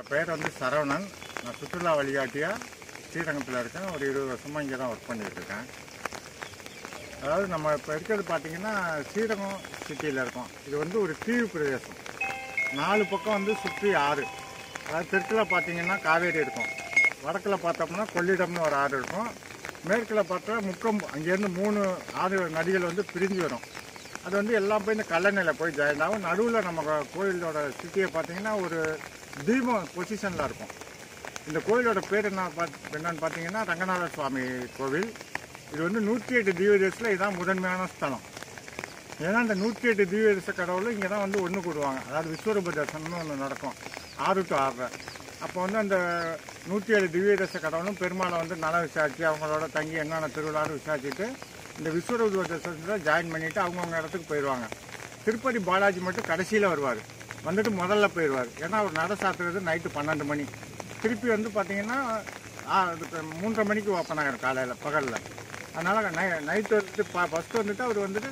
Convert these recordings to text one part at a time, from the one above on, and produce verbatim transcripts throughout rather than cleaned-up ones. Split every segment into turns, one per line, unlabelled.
பெயர் வந்து சரவணன். நான் சுற்றுலா வழிகாட்டியாக ஸ்ரீரங்கத்தில் இருக்கேன். ஒரு இருபது வருஷமாக இங்கே தான் ஒர்க் பண்ணிகிட்டு இருக்கேன். அதாவது நம்ம இப்போ இருக்கிறது பார்த்திங்கன்னா ஸ்ரீரங்கம் சிட்டியில் இருக்கோம். இது வந்து ஒரு தீவு பிரதேசம். நாலு பக்கம் வந்து சுற்றி ஆறு. அதாவது தெற்கில் பார்த்திங்கன்னா காவேரி இருக்கும், வடக்கில் பார்த்தோம்னா கொள்ளிடம்னு ஒரு ஆறு இருக்கும், மேற்கில் பார்த்தா முக்கம், அங்கேருந்து மூணு ஆறு நதிகள் வந்து பிரிஞ்சு வரும். அது வந்து எல்லாம் போய் இந்த கல்லணையில் போய் ஜாயின் ஆகும். நடுவில் நம்ம கோயிலோட சிட்டியை பார்த்திங்கன்னா ஒரு தீபம் பொசிஷனில் இருக்கும். இந்த கோயிலோட பேர் என்ன பார்த்து என்னன்னு பார்த்தீங்கன்னா ரங்கநாத சுவாமி கோவில். இது வந்து நூற்றி எட்டு தீவதேசத்தில் இதுதான் முதன்மையான ஸ்தலம். ஏன்னா இந்த நூற்றி எட்டு தீவதேச கடவுளும் இங்கே தான் வந்து ஒன்று கூடுவாங்க. அதாவது விஸ்வரூப தரிசனம்னு ஒன்று நடக்கும் ஆறு டு ஆறு. அப்போ வந்து அந்த நூற்றி ஏழு திவ்யதேச கடவுளும் பெருமாளை வந்து நலம் விசாரித்து அவங்களோட தங்கி என்னென்ன திருவிழான்னு விசாரிச்சுட்டு இந்த விஸ்வரூப தரிசனத்தில் ஜாயின் பண்ணிவிட்டு அவங்கவுங்க இடத்துக்கு போயிடுவாங்க. திருப்பதி பாலாஜி மட்டும் கடைசியில் வருவார், வந்துட்டு முதல்ல போயிடுவார். ஏன்னா அவர் நட சாத்துறது நைட்டு பன்னெண்டு மணி. திருப்பி வந்து பார்த்திங்கன்னா மூன்றரை மணிக்கு ஓப்பன் ஆகிடும் காலையில் பகலில். அதனால் நை நைட்டு வந்துட்டு பா ஃபஸ்ட்டு வந்துட்டு அவர் வந்துட்டு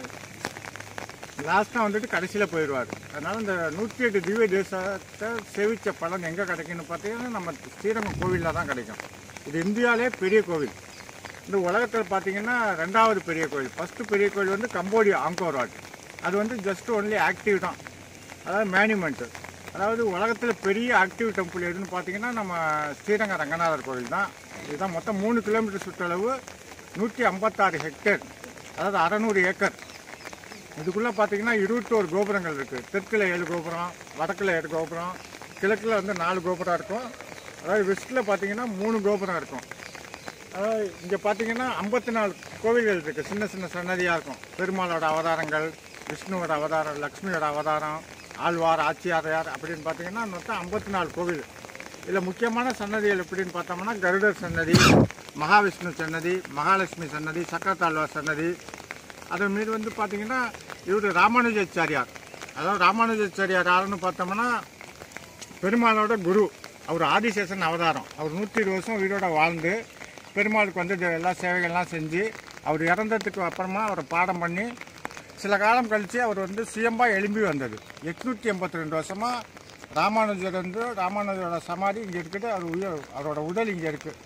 லாஸ்ட்டாக வந்துட்டு கடைசியில் போயிடுவார். அதனால் இந்த நூற்றி எட்டு திவ்ய தேசத்தை சேவித்த பலன் எங்கே கிடைக்குன்னு பார்த்தீங்கன்னா நம்ம ஸ்ரீரங்கம் கோவிலில் தான் கிடைக்கும். இது இந்தியாவிலே பெரிய கோவில். இந்த உலகத்தில் பார்த்திங்கன்னா ரெண்டாவது பெரிய கோவில். ஃபஸ்ட்டு பெரிய கோவில் வந்து கம்போடியா ஆங்கோர் வாட். அது வந்து ஜஸ்ட் ஒன்லி ஆக்டிவ் தான், அதாவது மேனுமெண்ட்டு. அதாவது உலகத்தில் பெரிய ஆக்டிவ் டெம்பிள் எதுன்னு பார்த்தீங்கன்னா நம்ம ஸ்ரீரங்க ரங்கநாதர் கோவில் தான். இதுதான் மொத்தம் மூணு கிலோமீட்டர் சுற்றளவு, நூற்றி ஐம்பத்தாறு ஹெக்டேர், அதாவது அறநூறு ஏக்கர். இதுக்குள்ளே பார்த்தீங்கன்னா இருபத்தோரு கோபுரங்கள் இருக்குது. தெற்கில் ஏழு கோபுரம், வடக்கில் ஏழு கோபுரம், கிழக்கில் வந்து நாலு கோபுரம் இருக்கும். அதாவது வெஸ்ட்டில் பார்த்தீங்கன்னா மூணு கோபுரம் இருக்கும். அதாவது இங்கே பார்த்தீங்கன்னா ஐம்பத்தி நாலு கோவில்கள் இருக்குது. சின்ன சின்ன சன்னதியாக இருக்கும். பெருமாளோட அவதாரங்கள், விஷ்ணுவோட அவதாரம், லக்ஷ்மியோட அவதாரம், ஆழ்வார், ஆச்சியாரையார் அப்படின்னு பார்த்தீங்கன்னா மொத்தம் ஐம்பத்தி நாலு கோவில். இதில் முக்கியமான சன்னதிகள் எப்படின்னு பார்த்தோம்னா கருடர் சன்னதி, மகாவிஷ்ணு சன்னதி, மகாலட்சுமி சன்னதி, சக்கரத்தாழ்வார் சன்னதி. அதன் மீது வந்து பார்த்திங்கன்னா இவர் ராமானுஜாச்சாரியார். அதாவது ராமானுஜாச்சாரியார் யாருன்னு பார்த்தோம்னா பெருமாளோட குரு. அவர் ஆதிசேஷன் அவதாரம். அவர் நூற்றி இருபது வருஷம் உயிரோட வாழ்ந்து பெருமாளுக்கு வந்து எல்லா சேவைகள்லாம் செஞ்சு அவர் இறந்ததுக்கு அப்புறமா அவரை பாடம் பண்ணி சில காலம் கழித்து அவர் வந்து சுயம்பாக எழும்பி வந்தது. எட்நூற்றி எண்பத்தி ரெண்டு வருஷமாக ராமானுஜர் வந்து ராமானுஜரோட சமாதி இங்கே இருக்குது. அவர் உயிர் அவரோட உடல் இங்கே இருக்குது.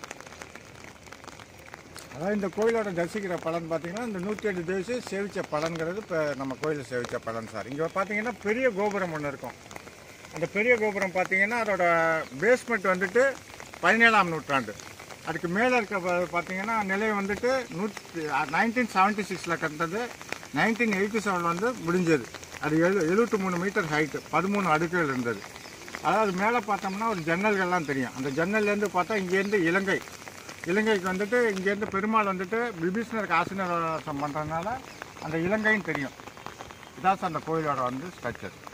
அதாவது இந்த கோயிலோட தரிசிக்கிற பலன் பார்த்திங்கன்னா இந்த நூற்றி எட்டு தேவசம் சேவித்த பலன்கிறது இப்போ நம்ம கோயிலில் சேவித்த பலன் சார். இங்கே பார்த்திங்கன்னா பெரிய கோபுரம் ஒன்று இருக்கும். அந்த பெரிய கோபுரம் பார்த்திங்கன்னா அதோட பேஸ்மெண்ட் வந்துட்டு பதினேழாம் நூற்றாண்டு. அதுக்கு மேலே இருக்க பார்த்திங்கன்னா நிலை வந்துட்டு நூற்றி நைன்டீன் செவன்ட்டி சிக்ஸில் கண்டது. நைன்டீன் எயிட்டி செவனில் வந்து முடிஞ்சது. அது எழு எழுபத்தி மூணு மீட்டர் ஹைட்டு, பதிமூணு அடுக்குகள் இருந்தது. அதாவது மேலே பார்த்தோம்னா ஒரு ஜன்னல்கள்லாம் தெரியும். அந்த ஜன்னல்லேருந்து பார்த்தா இங்கேருந்து இலங்கை இலங்கைக்கு வந்துட்டு இங்கேருந்து பெருமாள் வந்துட்டு விபீஷணருக்கு ஆசீர்வாதம் பண்ணுறதுனால அந்த இலங்கையும் தெரியும். இதான் சார் அந்த கோயிலோட வந்து ஸ்ட்ரக்சர்.